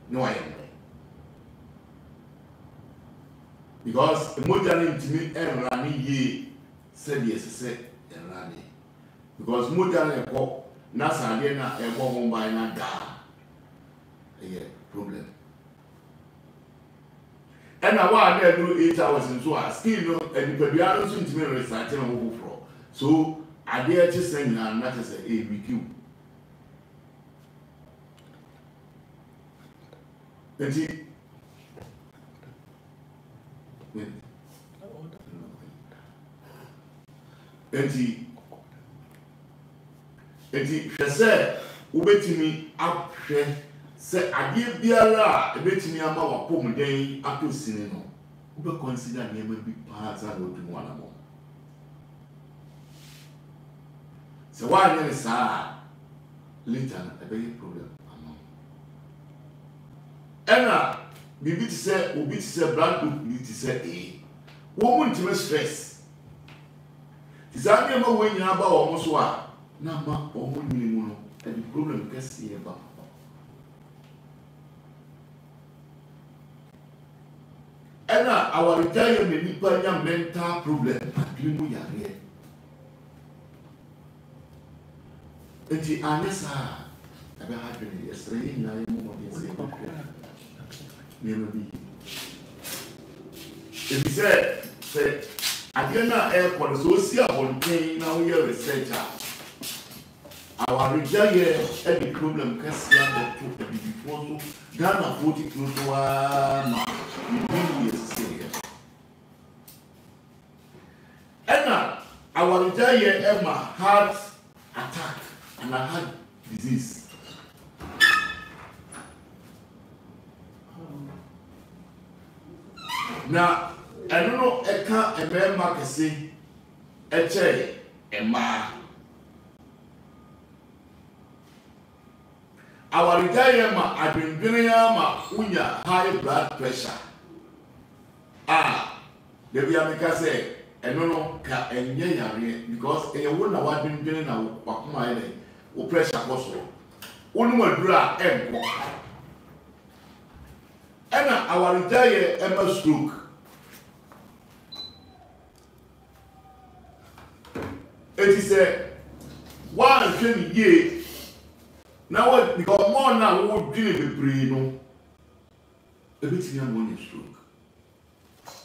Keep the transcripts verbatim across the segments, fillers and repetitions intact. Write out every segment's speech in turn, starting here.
no I am. Because the modern intimate and running ye said yes, said and running. Because modern epoch, Nasa Dena and one by Nada. A problem. And I want to do eight hours in so I still know and the Pedianos intimate reciting on Google Pro. So I dare to send and that is a A B Q. And he Enti Enti hwese ubetimi ahwe se ade biara ebetimi ama wapomden atosini no ube consider name bi pa za no dum wana mo se wa nye sa later a big problem among ena bibi ti se obi ti se blood group ni ti se e wo mu ntime stress Zanya ma when you have almost one. Nama or minimum and the problem can see about. And now our retirement mental problem at Limu Yare. And the Anessa ever happened yesterday in Nine Never be. If he said, said, Agena airport so see a contain now your researcher. Our retire any problem can see a to be before so Ghana forty close to one years. And our retire Emma heart attack and I had disease. Now I don't know, I can't a man market say a chair, a ma. Our retirement, I've been doing a high blood pressure. Ah, the Biamica say, and no, no, and yea, because a woman I've been doing a my pressure also. One more dry and and our retire Emma stroke. It is a one thing ye now what because more now would give a brain no a bit young one stroke.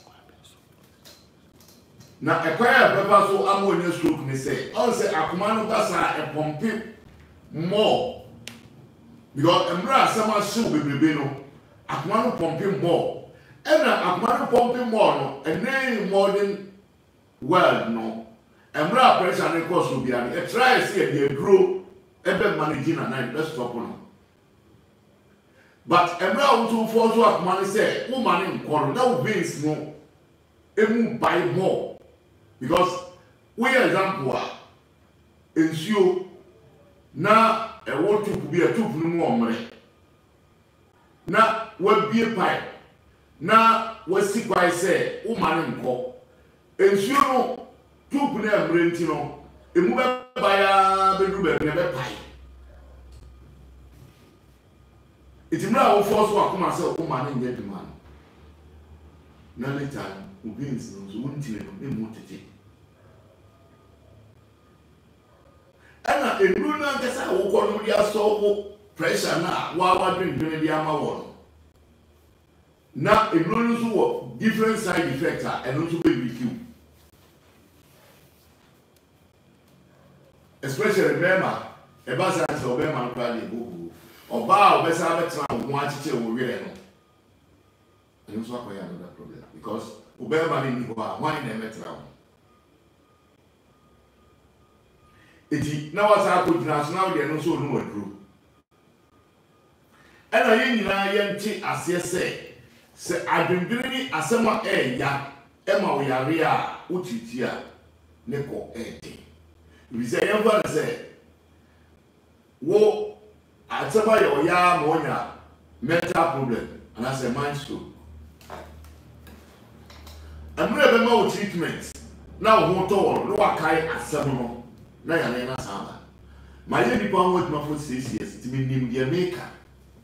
Now a choir pepper so ammonia stroke may say, I'll say a command passa a pump more because a brass summer shoe will be no a command pumping more and a command pumping more and name modern world no. And bra pressure and course will be a try see a grow ever managing and I best stop on. But a bra also force what money say, woman in quarrel, that will be small. It will buy more. Because we example are ensure now a want to be a two more money. Now what be a pipe. Now what sick by say, woman in call. Ensure two pune brenti no emu be baya be du be be pai itimra wo force wa kuma se o ma na nye demand na later ubins no so wonti no e mu tete ana enu na kasa wo ko no dia so pressure na wa wa dwen dwen dia ma wo na enu no so wo different side effects and also be with you. Especially remember, a bass answer Obama probably book or bow best have one teacher will really know. And also I have another problem because Obama didn't go out one in the metro. It is now as I could national, they also know a group. And I ain't lying as you say, say I've been doing it as someone eh ya Emma we are real Utitia Neko eighty. We say, everyone say, wo, I tell you, ya, monya, mental problem, and I say, mind stroke. I'm not even more treatment. Now, who told, no, I can't accept no, now, I am not. My young people want my food six years to be named the America.